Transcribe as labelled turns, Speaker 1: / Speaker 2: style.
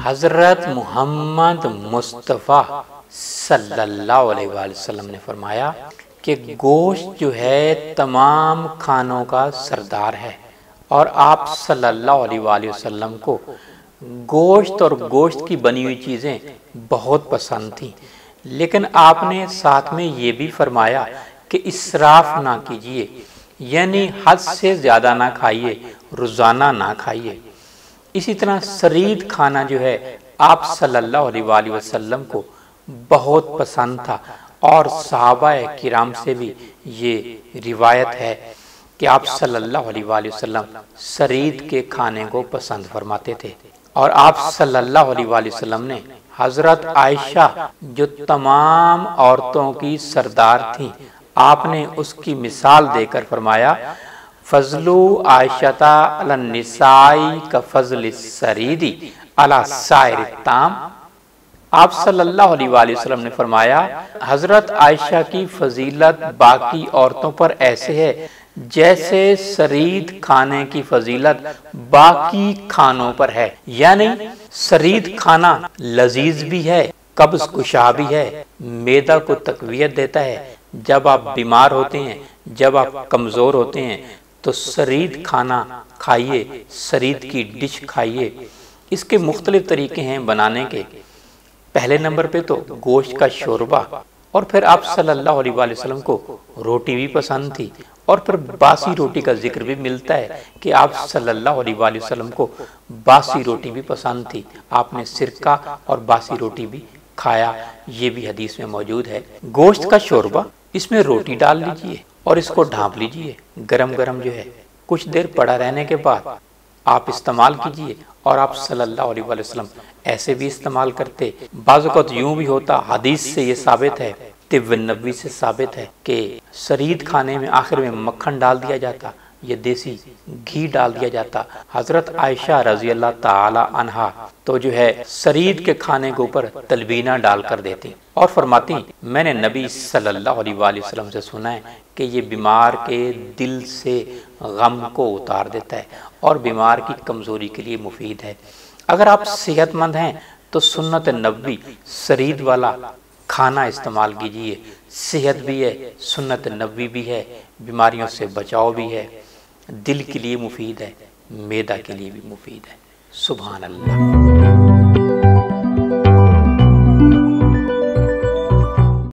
Speaker 1: हज़रत मोहम्मद मुस्तफ़ा सल्लल्लाहु अलैहि वसल्लम ने फरमाया कि गोश्त जो है तमाम खानों का सरदार है, और आप सल्लल्लाहु अलैहि वसल्लम को गोश्त और गोश्त की बनी हुई चीज़ें बहुत पसंद थीं। लेकिन आपने साथ में ये भी फरमाया कि इसराफ ना कीजिए, यानी हद से ज़्यादा ना खाइए, रोज़ाना ना खाइए। इसी तरह सरीद खाना जो है आप सल्लल्लाहु अलैहि वसल्लम को बहुत पसंद था, और सहाबाए किराम से भी ये रिवायत है कि आप सल्लल्लाहु अलैहि वसल्लम सरीद के खाने को पसंद फरमाते थे। और आप सल्लल्लाहु अलैहि वसल्लम ने हज़रत आयशा जो तमाम औरतों की सरदार थीं, आपने उसकी मिसाल देकर फरमाया, फजलु आयशता अलन निसाई का फजल सरीदी अला साइर ताम। आप सल्लल्लाहु अलैहि वसल्लम ने फरमाया, हजरत आयशा की फजीलत बाकी औरतों पर ऐसे है जैसे सरीद खाने की फजीलत बाकी खानों पर है। यानी सरीद खाना लजीज भी है, कब्ज कुशा भी है, मैदा को तकवियत देता है। जब आप बीमार होते हैं, जब आप कमज़ोर होते हैं, तो सरीद खाना खाइए, सरीद की डिश खाइए। इसके मुख्तलिफ तरीके हैं बनाने के। पहले नंबर पे तो गोश्त का शोरबा, और फिर आप सल्लल्लाहु अलैहि वसल्लम को रोटी भी पसंद थी, और फिर बासी रोटी का जिक्र भी मिलता है कि आप सल्लल्लाहु अलैहि वसल्लम को बासी रोटी भी पसंद थी। आपने सिरका और बासी रोटी भी खाया, ये भी हदीस में मौजूद है। गोश्त का शोरबा, इसमें रोटी डाल लीजिए और इसको ढाँप लीजिए, गरम गरम जो है, कुछ देर पड़ा रहने के बाद आप इस्तेमाल कीजिए। और आप सल्लल्लाहु अलैहि वसल्लम ऐसे भी इस्तेमाल करते। बाज़ वक़्त यूँ भी होता, हदीस से ये साबित है, तिब्ब नबवी से साबित है कि सरीद खाने में आखिर में मक्खन डाल दिया जाता, ये देसी घी डाल दिया जाता। हज़रत आयशा रज़ी अल्लाह ताला अन्हा तो जो है सरीद के खाने के ऊपर तलबीना डाल कर देती और फरमाती, मैंने नबी सल्लल्लाहु अलैहि वसल्लम से सुना है कि ये बीमार के दिल से गम को उतार देता है और बीमार की कमज़ोरी के लिए मुफीद है। अगर आप सेहतमंद हैं तो सुन्नत नबवी सरीद वाला खाना इस्तेमाल कीजिए। सेहत भी है, सुन्नत नबवी भी है, बीमारियों से बचाव भी है, दिल के लिए मुफीद है, मैदा के लिए भी मुफीद है। सुभान अल्लाह।